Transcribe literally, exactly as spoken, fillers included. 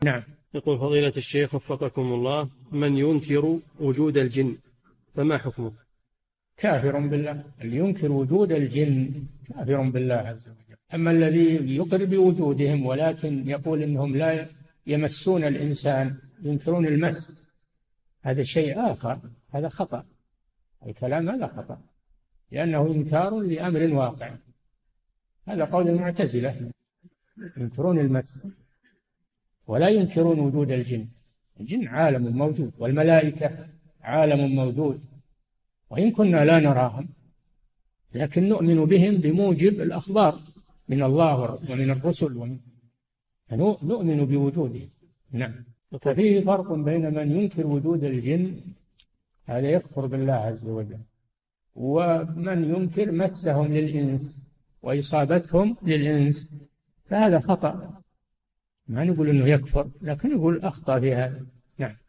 نعم. يقول فضيلة الشيخ وفقكم الله، من ينكر وجود الجن فما حكمه؟ كافر بالله. اللي ينكر وجود الجن كافر بالله عز وجل. أما الذي يقر بوجودهم ولكن يقول إنهم لا يمسون الإنسان، ينكرون المس، هذا شيء آخر، هذا خطأ. الكلام هذا خطأ، لأنه إنكار لأمر واقع. هذا قول المعتزلة، ينكرون المس ولا ينكرون وجود الجن. الجن عالم موجود، والملائكة عالم موجود، وإن كنا لا نراهم لكن نؤمن بهم بموجب الأخبار من الله ومن الرسل، ومن نؤمن بوجودهم. نعم. ففيه فرق بين من ينكر وجود الجن، هذا يكفر بالله عز وجل، ومن ينكر مسهم للإنس وإصابتهم للإنس، فهذا خطأ. ما نقول أنه يكفر، لكن نقول أخطأ في هذا. نعم.